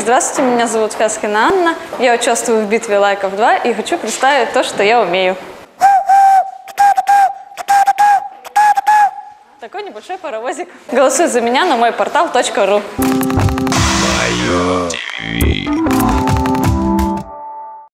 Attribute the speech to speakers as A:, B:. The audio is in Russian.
A: Здравствуйте, меня зовут Хаскина Анна. Я участвую в битве лайков 2 и хочу представить то, что я умею. Такой небольшой паровозик. Голосуй за меня на мой портал .ру.